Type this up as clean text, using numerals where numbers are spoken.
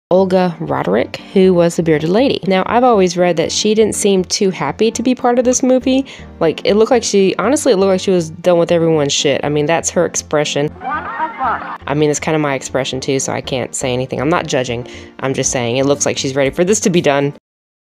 Olga Roderick, who was the bearded lady. Now, I've always read that she didn't seem too happy to be part of this movie. Like, it looked like honestly, it looked like she was done with everyone's shit. I mean, that's her expression. I mean, it's kind of my expression too, so I can't say anything. I'm not judging. I'm just saying it looks like she's ready for this to be done.